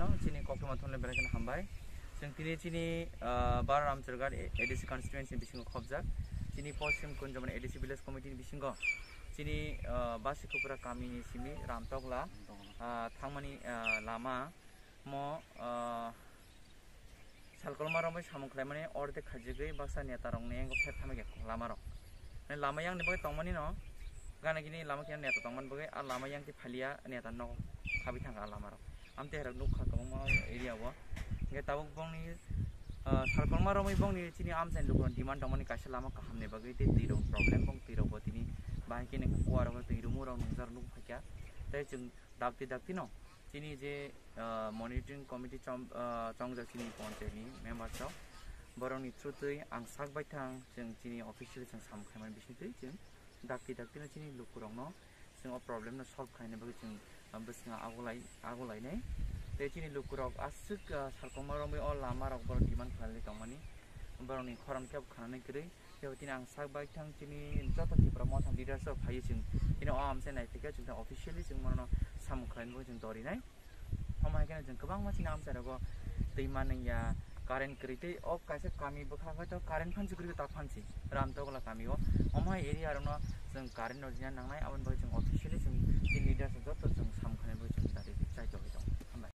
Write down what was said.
no chini kokma thonle berakan hambai जों दिनै chini bar ramchergar ADC constituency bisingo khobjak chini posim kunjaman ADC village committee ni bisingo chini basikupura kami ni simi ramtokla thangmani lama mo salkolma romai samung khlaimani orde khajigei baksa neta rong ne ngo phet thamage lama rok lama yang ne bagai tongmani no gana gini lama kian neta tongman bagai a lama yang ti phalia neta no khabi thanga lama rok amte herak nukha kamma area wa nge tabuk bongni salkolma romai bongni chini amsen lukron demand tongmani kaisa lama kahamne bagai te tirong problem bong tirong botini bahai kene kuara ba tirumu rong nungjar nuk phakya tai chung dakti no chini je monitoring committee chongja chini ponche ni member chaw boroni trutui ang sakbai thang jeng chini official jeng samkhaiman bisitui jeng dakti no chini lukurong no jeng problem no solve khaine bagi jeng bisnga agulai nei te chini lukurok asuk salkoma romai o lama rok bor demand khalni tongmani boroni khoram kyab khanai krei tebtin ang sakbai thang chini jota ti promotion leadership phai jeng chini amse nai thika jeng officially jeng mono samkhain bo jeng dori nai हमai के जों गोबां मानसि नाम सारागो दैमानैया कारेन्ट क्रिते अ कासे कामी बखाबा त कारेन्ट फानसि क्रिते ता फानसि रामतगला कामीओ हमai एरिया रनो जों कारेन्ट नजिना नांनाय आबन बय जों अफिशियली जों